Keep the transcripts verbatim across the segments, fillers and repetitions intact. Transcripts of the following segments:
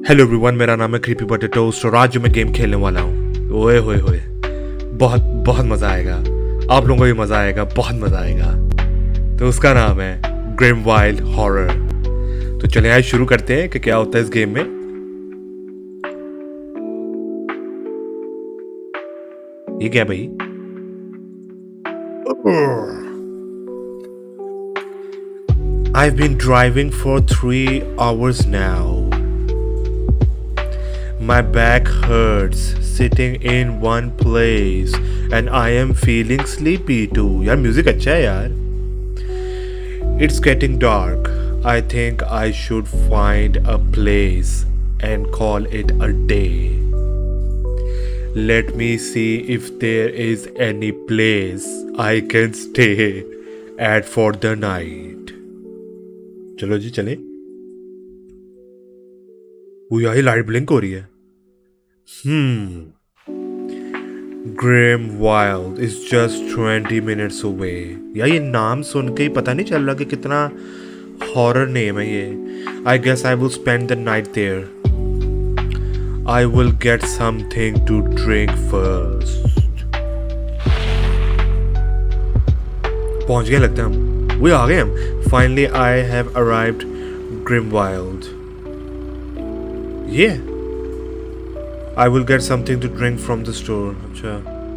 Hello everyone, मेरा नाम है क्रीपी पोटैटोस और आज मैं गेम खेलने वाला हूँ। ओए होए होए, बहुत बहुत मज़ा आएगा। आप लोगों को भी मज़ा आएगा, बहुत मज़ा आएगा। तो उसका नाम है ग्रिम वाइल्ड हॉरर। तो चलिए आज शुरू करते हैं कि क्या होता है इस गेम में। ये क्या भाई? I've been driving for three hours now. My back hurts sitting in one place and I am feeling sleepy too. यार म्यूजिक अच्छा है यार. It's getting dark. I think I should find a place and call it a day. Let me see if there is any place I can stay at for the night. चलो जी चले. वो यही light blink हो रही है. Hmm. Grim Wild is just twenty minutes away. यार ये नाम सुन के ही पता नहीं चल रहा कि कितना हॉरर नेम है ये. I guess I will spend the night there. I will get something to drink first. पहुंच गए लगता है हम. वो आ गए हम. Finally I have arrived Grimwild. Yeah. I will get something to drink from the store. अच्छा.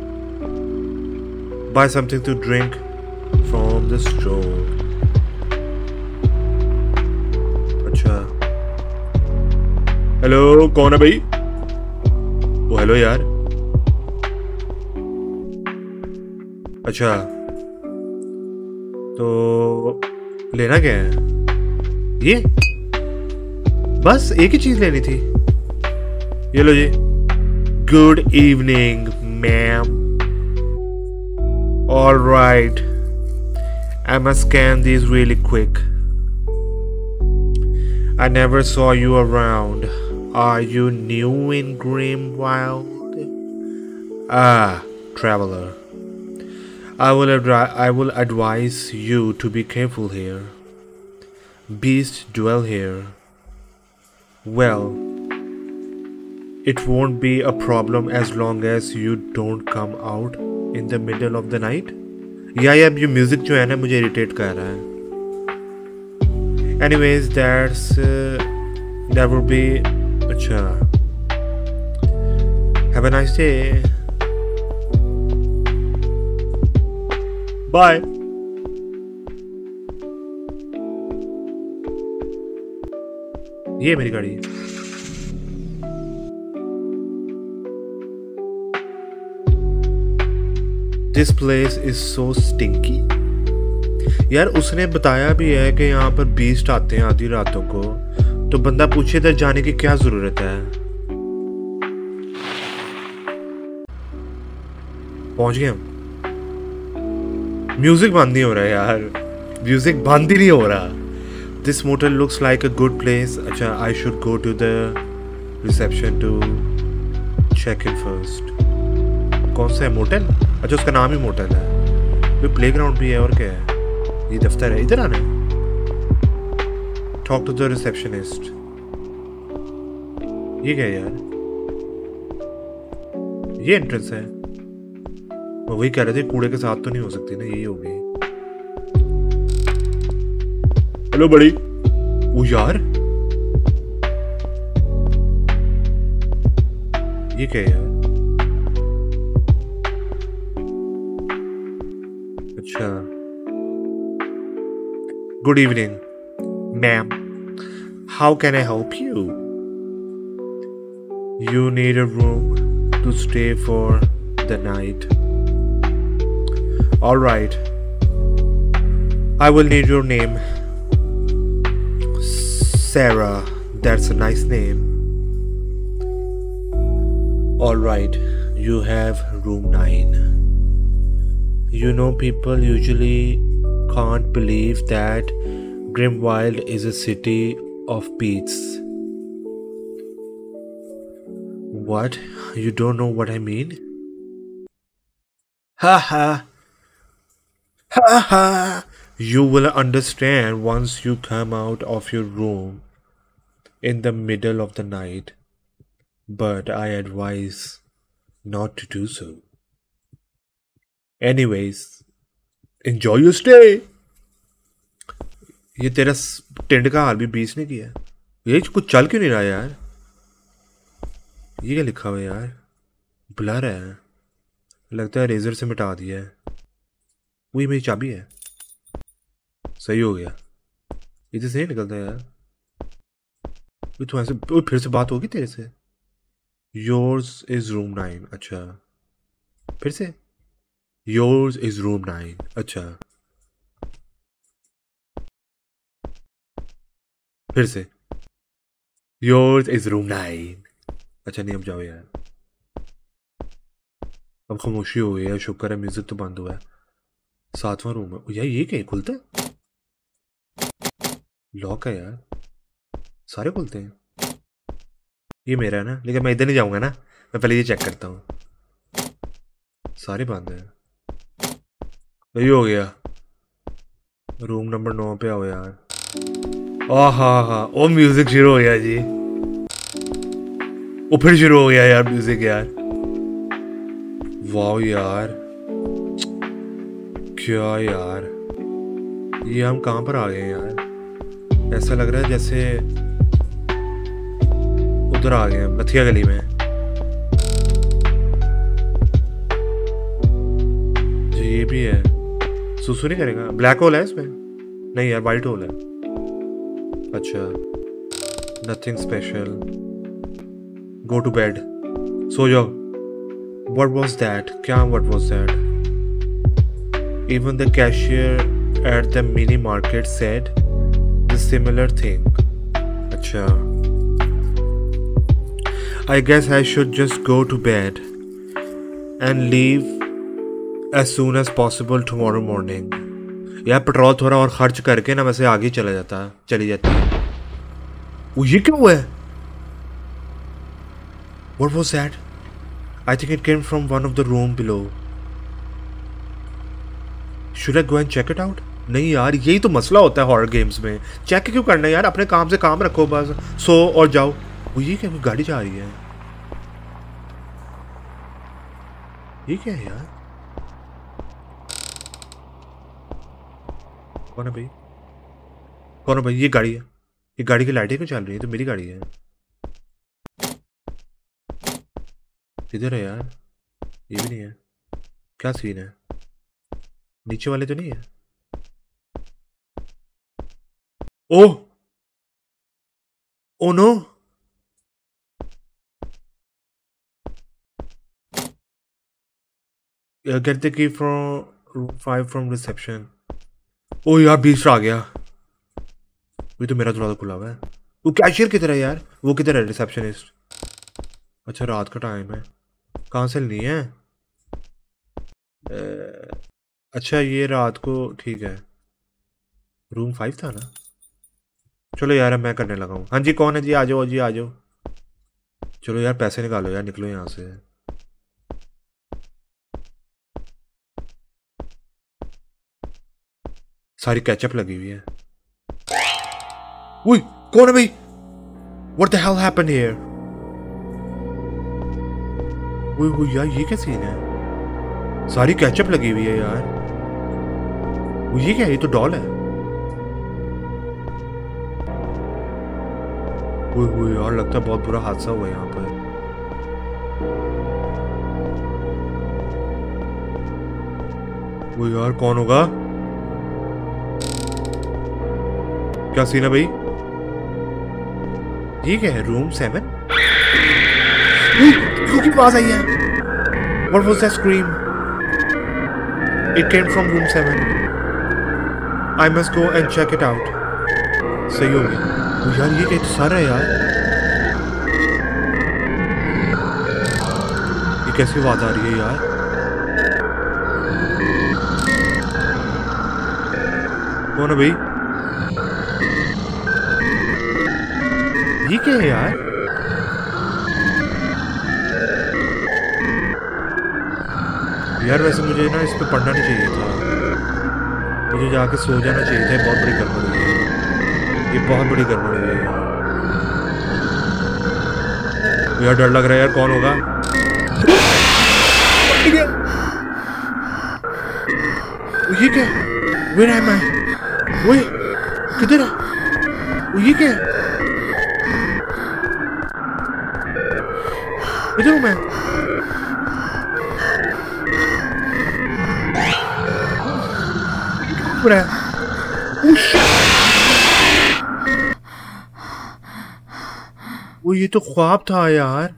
Buy something to drink from the store. अच्छा. हेलो, कौन है भाई? ओ हेलो यार. अच्छा. तो लेना क्या है? ये बस एक ही चीज लेनी थी. ये लो जी. Good evening, ma'am. All right. I must scan these really quick. I never saw you around. Are you new in Grimwild? Ah, traveler. I will adri- I will advise you to be careful here. Beasts dwell here. Well, it won't be a problem as long as you don't come out in the middle of the night. या ये अब ये music जो है ना मुझे irritate कर रहा है. Anyways, that's uh, that would be अच्छा. Have a nice day. Bye. ये मेरी गाड़ी है. This place is so stinky. यार उसने बताया भी है कि यहाँ पर बीस्ट आते हैं आधी रातों को. तो बंदा पूछे इधर जाने की क्या जरूरत है. पहुंच गए हम. म्यूजिक बंद नहीं हो रहा है यार. म्यूजिक बंद ही नहीं हो रहा. This motel looks like a good place. अच्छा, I should go to the reception to check in first. कौन सा है मोटेल? अच्छा उसका नाम ही मोटेल है. कोई प्लेग्राउंड भी है और क्या है? ये दफ्तर है. इधर आना है. Talk to the receptionist. ये क्या है यार? ये एंट्रेंस है. मैं वही कह रहे थे कूड़े के साथ तो नहीं हो सकती ना. यही होगी. हेलो बड़ी. वो यार ये क्या है यार? अच्छा. Good evening, ma'am. How can I help you? You need a room to stay for the night. All right. I will need your name. Sarah. That's a nice name. All right. You have room nine. You know, people usually can't believe that Grimwild is a city of beasts. What? You don't know what I mean? Ha ha. Ha ha. You will understand once you come out of your room. in the middle of the night, but I advise not to do so. Anyways, enjoy your stay. ये तेरा tent का हाल भी बीस ने किया। ये कुछ चल क्यों नहीं रहा यार? ये क्या लिखा हुआ है यार? ब्लर है, लगता है रेजर से मिटा दिया है। वही मेरी चाबी है। सही हो गया। इधर से नहीं निकलता यार। ये तो ऐसे फिर से बात होगी तेरे से। Yours is room nine. अच्छा फिर से योर्स इज रूम नाइन। अच्छा फिर से योर्स इज रूम नाइन। अच्छा नहीं अब जाओ यार। अब खामोशी हो गई है, शुक्र है म्यूजिक तो बंद हुआ है। सातवां रूम है यार। ये क्या खुलता है? लॉक है यार, सारे खुलते हैं। ये मेरा है ना, लेकिन मैं इधर नहीं जाऊंगा ना, मैं पहले ये चेक करता हूँ। सारे बंद हैं। यही हो गया। रूम नंबर नौ पे आओ यार। आ हाँ हाँ ओ म्यूजिक शुरू हो गया जी। वो फिर शुरू हो गया यार म्यूजिक यार। वाह यार क्या यार, ये हम कहाँ पर आ गए यार? ऐसा लग रहा है जैसे उधर आ गए हैं, मथिया गली में। जी ये भी है। सुसु नहीं करेगा? ब्लैक होल है इसमें? नहीं यार वाइट होल है। अच्छा nothing special. Go to bed, सो जाओ। What was that? क्या what was that? Even the cashier at the mini market said the similar thing. अच्छा I guess I should just go to bed and leave as soon as possible tomorrow morning. यार petrol थोड़ा और खर्च करके ना वैसे आगे चला जाता चली जाती है। वो ये क्या हुआ है? What was that? I think it came from one of the room below. Should I go and check it out? नहीं यार यही तो मसला होता है हॉरर गेम्स में। चेक क्यों करना है यार? अपने काम से काम रखो बस, सो और जाओ। वो ये क्या, गाड़ी जा रही है? ये क्या है यार? कौन है भाई? कौन है भाई? ये गाड़ी है। ये गाड़ी की लाइटें क्यों चल रही है? तो मेरी गाड़ी है। किधर है यार? ये भी नहीं है। क्या सीन है? नीचे वाले तो नहीं है? Oh oh no, get the key from room five from reception. ओ यार बीच आ गया। ये तो मेरा दरवाजा खुला हुआ है। वो कैशियर किधर है यार? वो किधर है? रिसेप्शनिस्ट। अच्छा रात का टाइम है, कहाँ से नहीं है? अच्छा ये रात को ठीक है। रूम फाइव था ना? चलो यार मैं करने लगा हूँ। हाँ जी कौन है जी? आ जाओ जी आ जाओ। चलो यार पैसे निकालो यार, निकलो यहाँ से। सारी कैचअप लगी हुई है। उई कौन है भाई? What the hell happened here? उई उई यार ये क्या सीन है? सारी कैचअप लगी हुई है यार। वो ये क्या है? ये तो डॉल है। उई उई यार लगता है बहुत बुरा हादसा हुआ यहाँ पर। वो यार कौन होगा? क्या सीन है भाई? ये क्या है? Room seven? की आवाज आई है। What was that scream? It came from room seven. I must go and check it out. सही हो गया। तो यार ये क्या सारा है यार? ये कैसी आवाज आ रही है यार? कौन है भाई? ये क्या है यार? यार वैसे मुझे ना इस पे पढ़ना नहीं चाहिए था, मुझे जाके सो जाना चाहिए था। बहुत बड़ी गड़बड़ हुई है, ये बहुत बड़ी गड़बड़ हुई है। यार डर लग रहा है यार, कौन होगा? ये क्या? Where am I? वही किधर है? ये क्या? इधर हूँ मैं। क्या? वो ये तो ख्वाब था यार,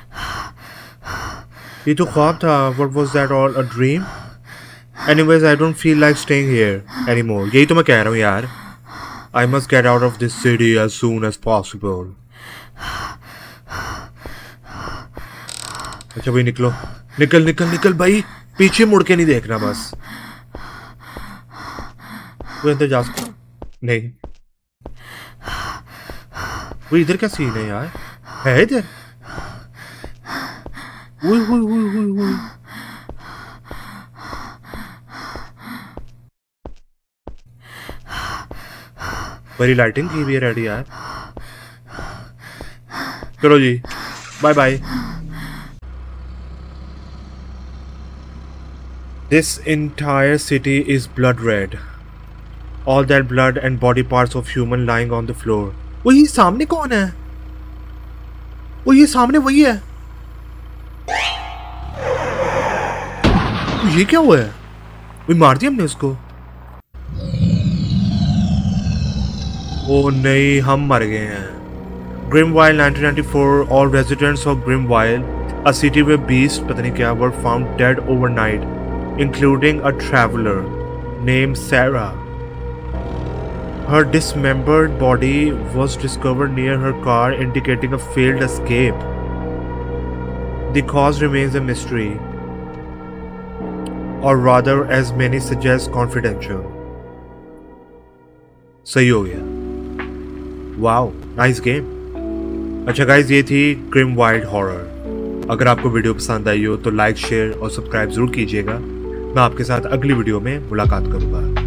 ये तो ख्वाब था। What was that all a dream? Anyways, I don't feel like staying here anymore. यही तो मैं कह रहा हूँ यार। I must get out of this city as soon as possible. अच्छा भाई निकलो, निकल निकल निकल भाई, पीछे मुड़ के नहीं देखना बस। वो अंदर जा सकता नहीं? वो इधर क्या सीन है यार? है इधर? वही वही वही वही वही। बड़ी लाइटिंग की भी है रेडी यार। चलो जी, bye bye. This entire city is blood red. All that blood and body parts of human lying on the floor. वो ये सामने कौन है? वो ये सामने वही है। ये क्या हुआ है? वो मार दिया हमने उसको। ओ नहीं, हम मर गए हैं। Grimville nineteen ninety-four. All residents of Grimville, a city where beasts, पता नहीं क्या, were found dead overnight, including a traveler named Sarah. Her dismembered body was discovered near her car, indicating a failed escape. The cause remains a mystery, or rather, as many suggest, confidential. सही हो गया। Wow, nice game. अच्छा guys, ये थी ग्रिमवाइल्ड horror. अगर आपको video पसंद आई हो तो लाइक, शेयर और सब्सक्राइब जरूर कीजिएगा। मैं आपके साथ अगली वीडियो में मुलाकात करूंगा।